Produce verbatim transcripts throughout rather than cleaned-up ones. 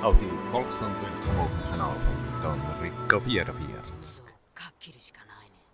och till folk som vill komma upp kanal från Don Rico fjärdefjärtsk. かっきりしかないね。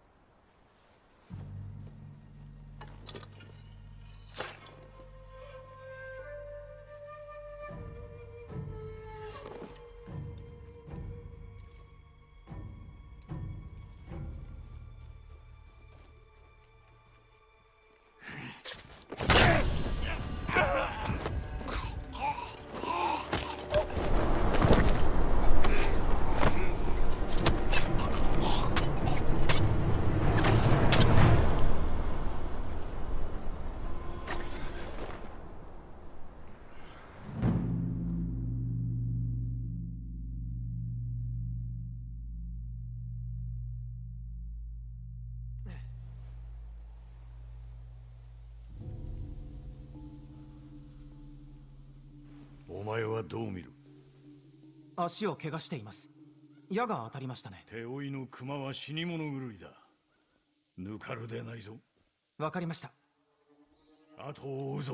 お前はどう見る？ 足を怪我しています。矢が当たりましたね。 手負いの熊は死に物狂いだ。抜かるでないぞ。 わかりました。 後を追うぞ。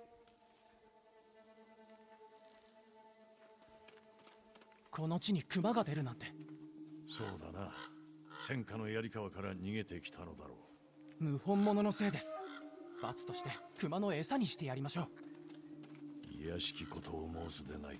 この地に熊が出るなんて。 そうだな。戦火の槍川から逃げてきたのだろう。無本物のせいです。罰として熊の餌にしてやりましょう。 いやしきことを申すでない。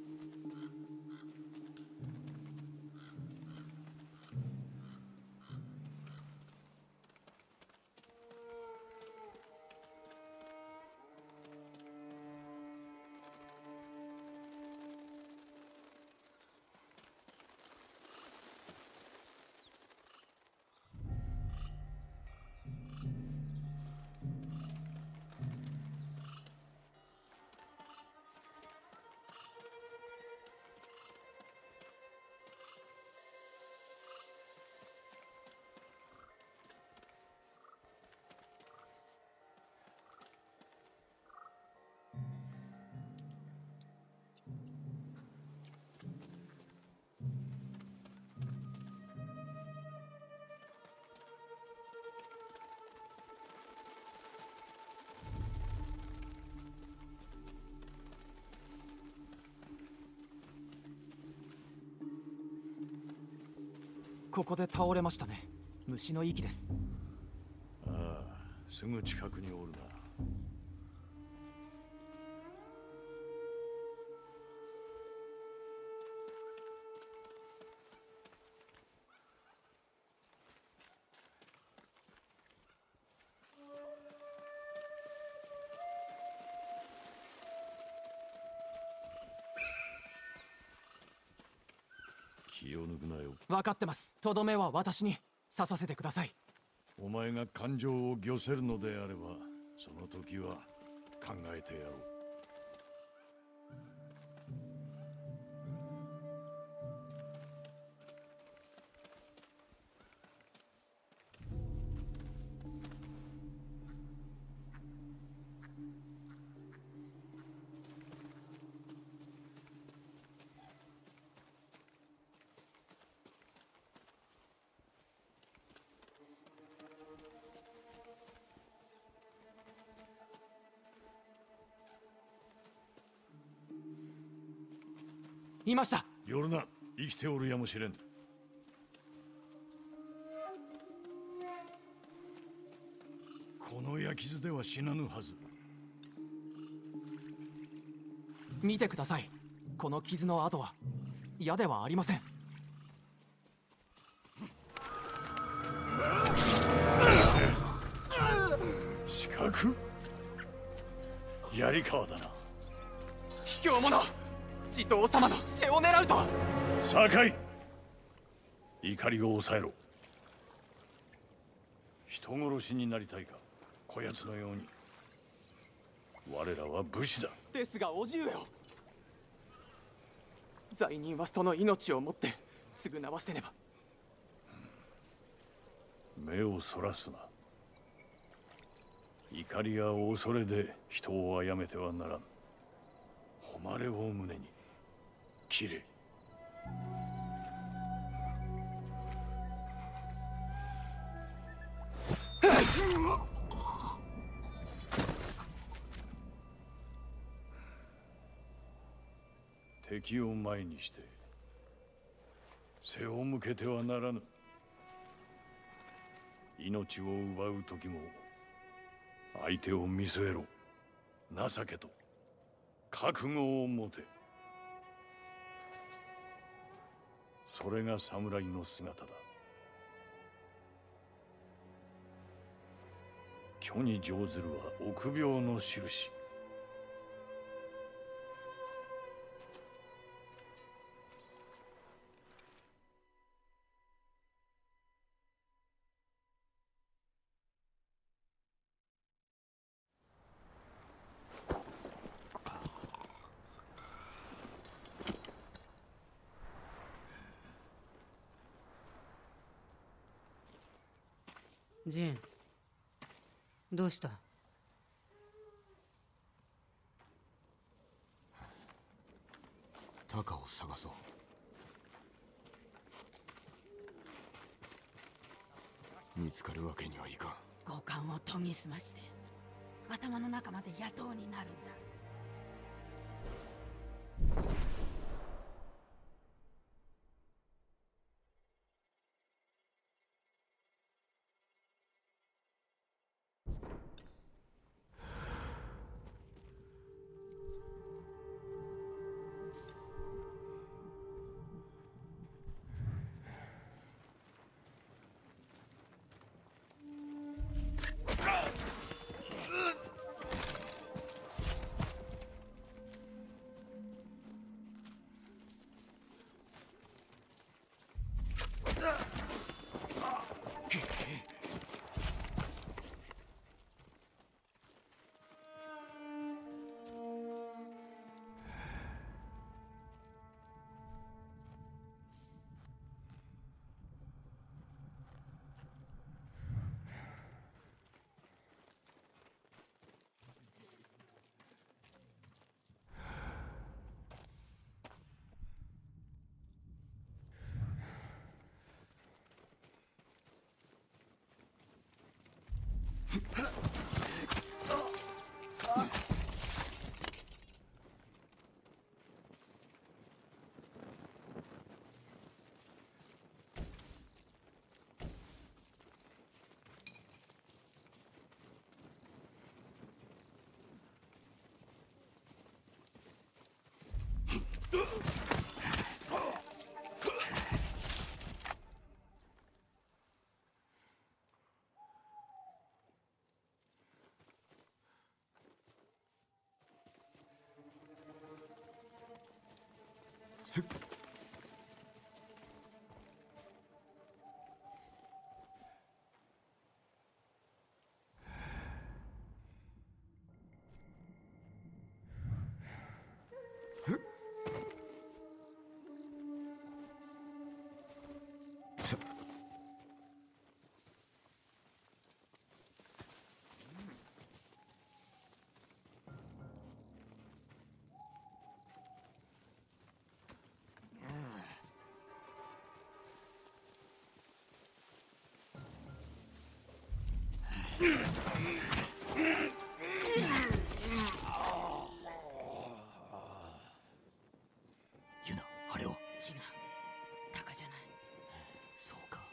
ここで倒れましたね。虫の息です。 ああ、すぐ近くにおるな。気を抜くなよ。 分かってます。とどめは私に刺させてください。 お前が感情を御せるのであれば、その時は考えてやろう。 いました。 夜な、生きておるやもしれん。この矢傷では死なぬはず。 見てください。この傷の跡は矢ではありません。 四角？槍川だな。 卑怯者！地頭様の背を狙うとは。 酒井、怒りを抑えろ。人殺しになりたいか、こやつのように。我らは武士だ。 ですがお重よ、罪人はその命をもって償わせねば。 目をそらすな。怒りや恐れで人を殺めてはならん。誉れを胸に切れ。 敵を前にして背を向けてはならぬ。命を奪う時も相手を見据えろ。情けと覚悟を持て。それが侍の姿だ。虚に乗ずるは臆病の印。 ジン、どうした？ タカを探そう。見つかるわけにはいかん。 五感を研ぎ澄まして頭の中まで野党になるんだ。 せっユナ、あれを。 違う、タカじゃない。 そうか。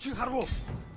Chiharo!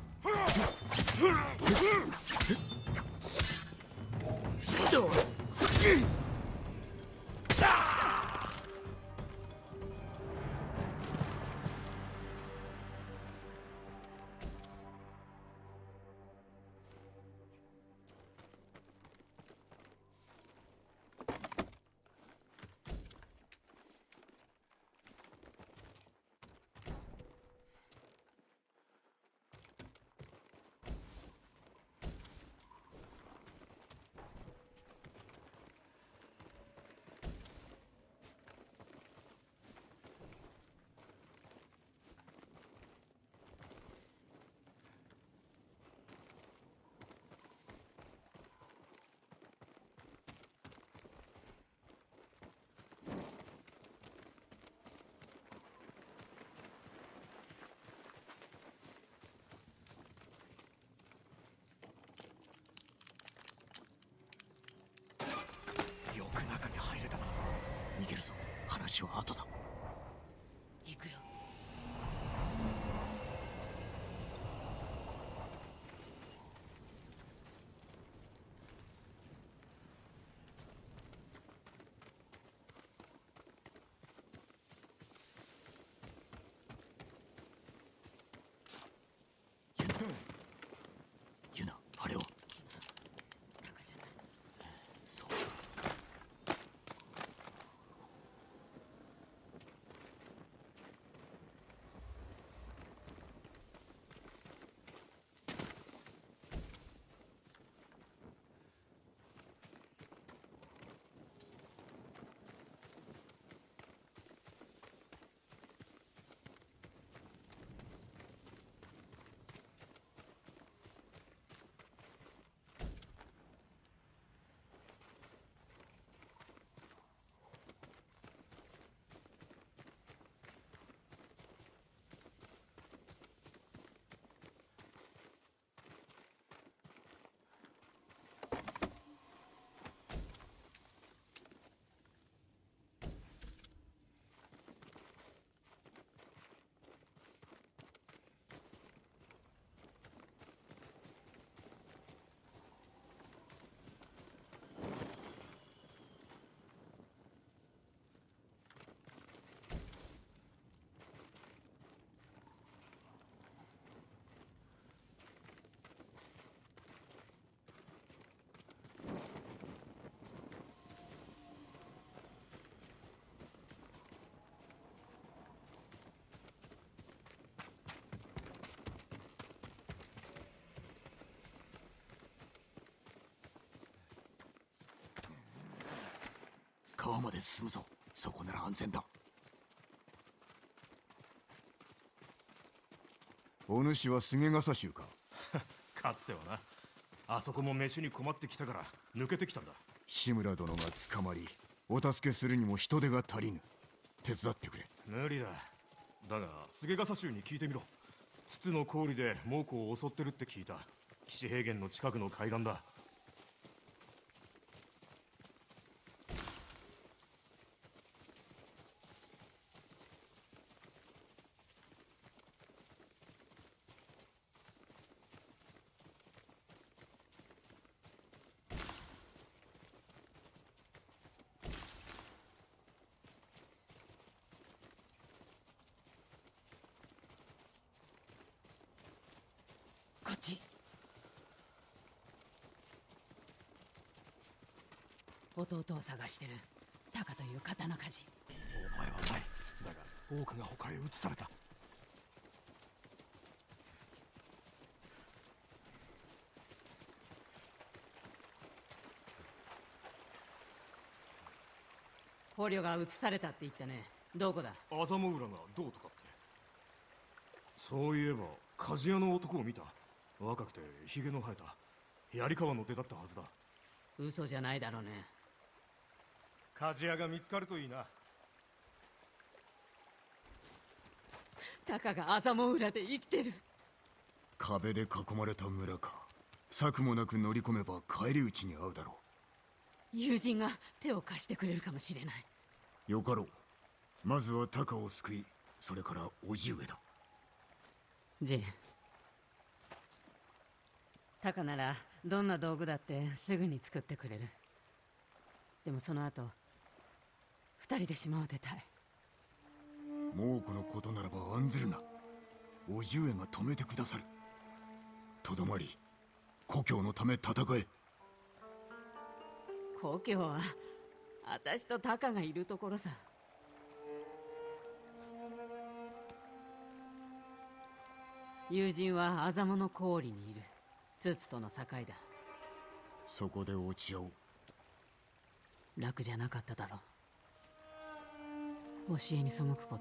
よく中に入れたな。逃げるぞ。話は後だ。 行くよ。 ユナ、あれを。 タカじゃない。 そうか。川まで進むぞ。そこなら安全だ。お主は菅笠衆か。 かつてはな。あそこも飯に困ってきたから抜けてきたんだ。 志村殿が捕まり、お助けするにも人手が足りぬ。手伝ってくれ。 無理だ。だが菅笠衆に聞いてみろ。筒の氷で猛虎を襲ってるって聞いた。岸平原の近くの海岸だ。 こっち。弟を探してるタカという刀鍛冶。 お前はない。だが多くが他へ移された。 捕虜が移されたって言ったね。どこだ。 アザモウラがどうとかって。そういえば鍛冶屋の男を見た。若くてヒゲの生えた槍川の出だったはずだ。 嘘じゃないだろうね。 鍛冶屋が見つかるといいな。 タカがアザモ裏で生きてる。 壁で囲まれた村か。策もなく乗り込めば返り討ちに遭うだろ友人が手を貸してくれるかもしれない。 う。よかろう。まずはタカを救い、それから叔父上だ。 ジン、 タカならどんな道具だってすぐに作ってくれる。でもその後二人で島を出たい。 猛虎のことならば案ずるな。叔父上が止めてくださる。とどまり故郷のため戦え。 故郷は私とタカがいるところさ。友人はアザモの氷にいる。ツツとの境だ。 そこで落ち合おう。 楽じゃなかっただろう。教えに背くこと。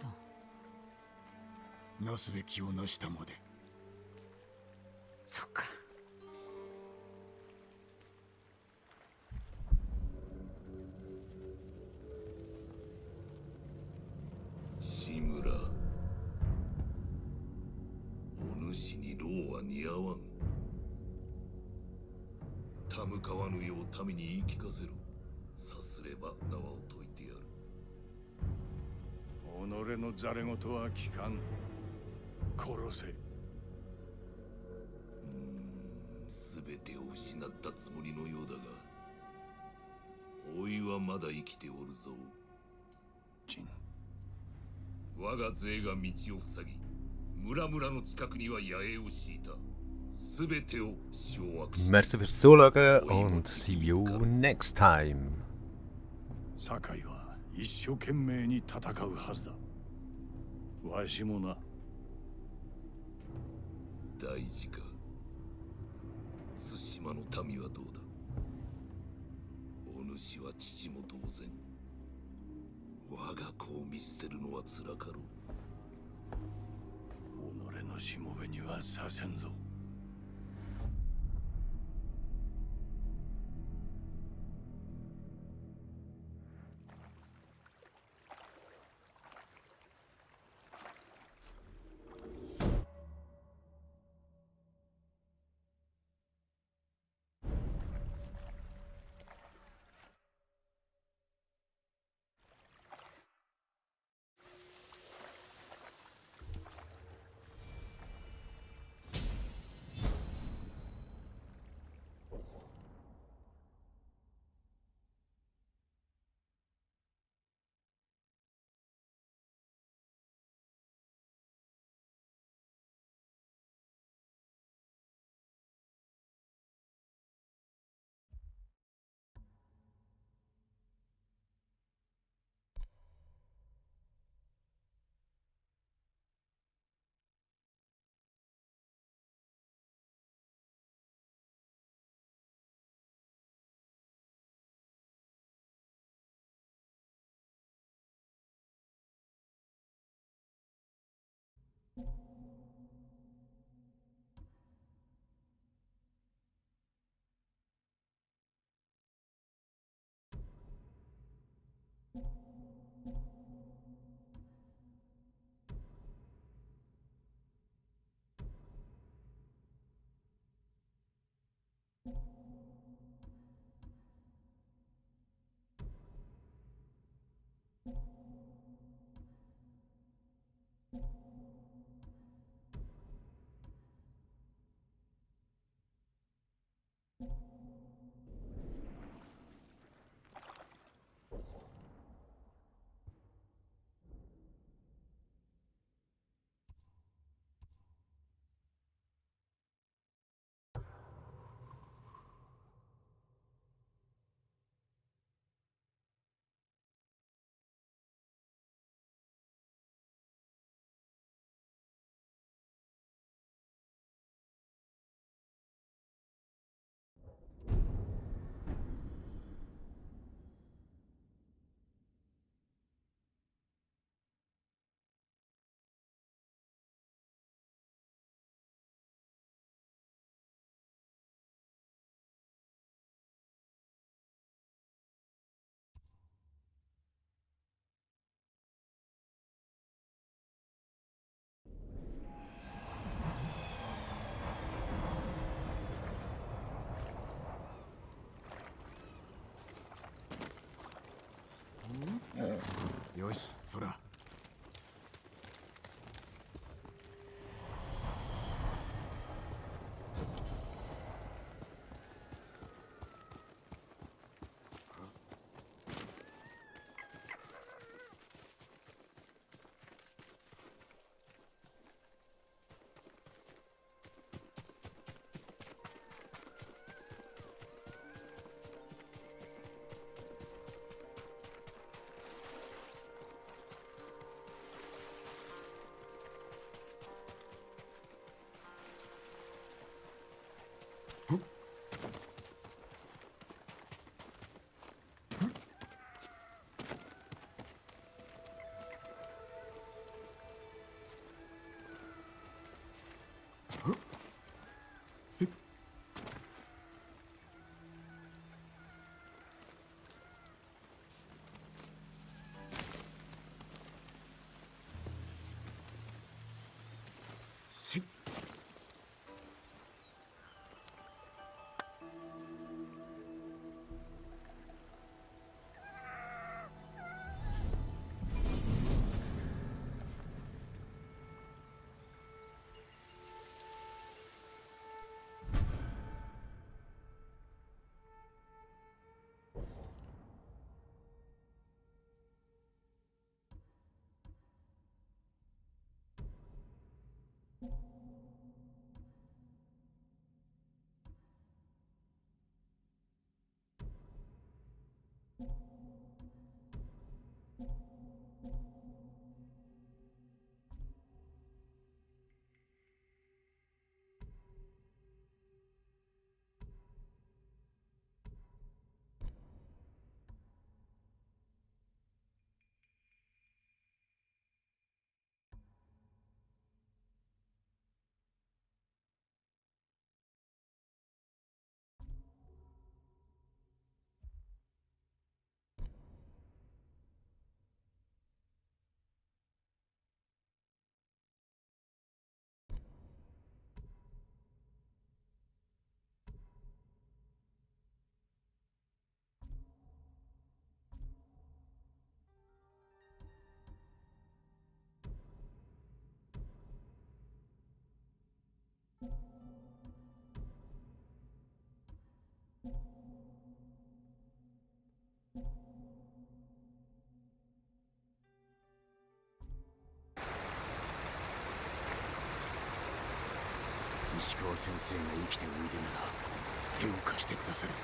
なすべきをなしたまで。 そっか。 志村、お主に労は似合わん。たむかわぬよう民に言い聞かせろ。さすれば縄を解いてやる。己のざれ言は聞かん。殺せ。うーん、全てを失ったつもりのようだが、おいはまだ生きておるぞ。ジン。我が勢が道を塞ぎ、村々の近くには野営を敷いた。全てを掌握した。 Merci fürs Zuschauen und see you next time. 堺は一生懸命に戦うはずだ。わしもな。大事か。対馬の民はどうだ。お主は父も同然。我が子を見捨てるのはつらかろう。己のしもべにはさせんぞ。 よし、そら。 石川先生が生きておいでなら手を貸してくださる。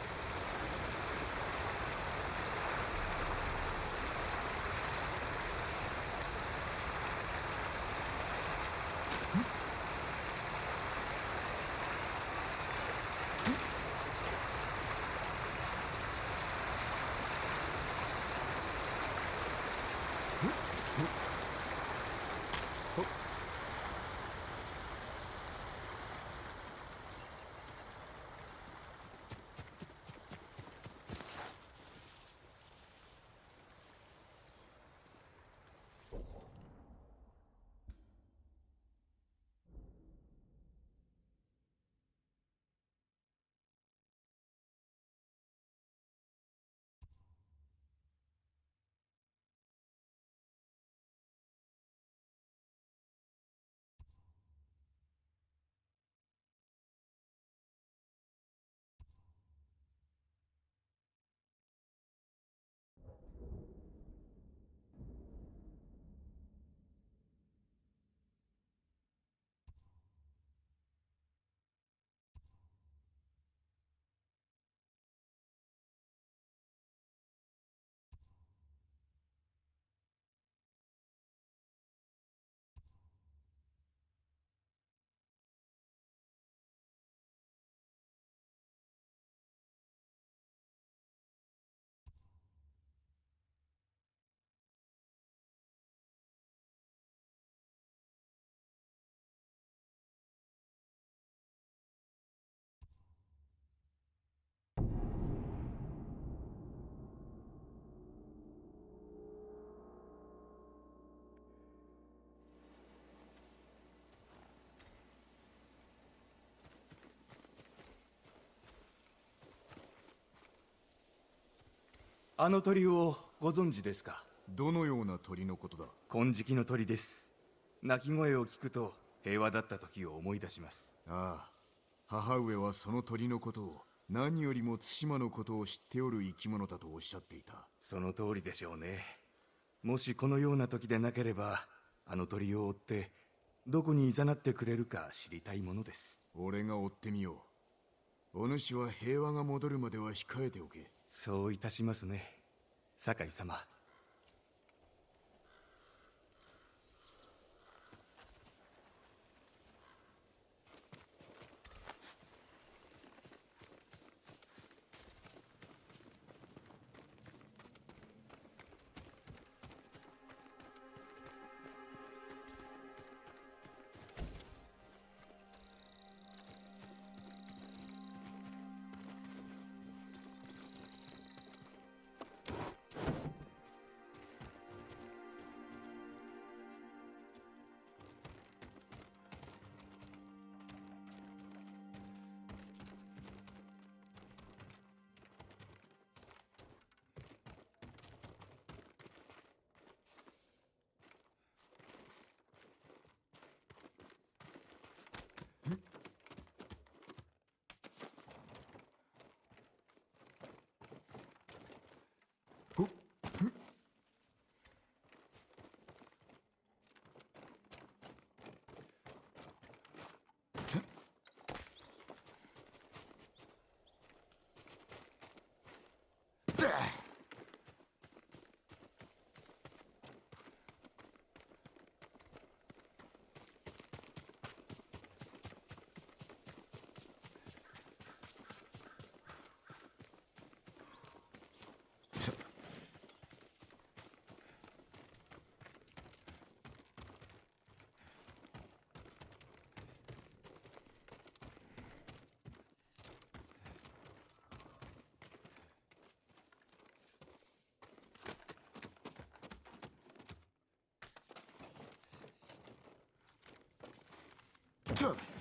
あの鳥をご存知ですか？ どのような鳥のことだ？ 金色の鳥です。鳴き声を聞くと平和だった時を思い出します。 ああ、母上はその鳥のことを何よりも対馬のことを知っておる生き物だとおっしゃっていた。 その通りでしょうね。もしこのような時でなければ、あの鳥を追ってどこに誘ってくれるか知りたいものです。 俺が追ってみよう。お主は平和が戻るまでは控えておけ。 そういたしますね、酒井様。 ちょっ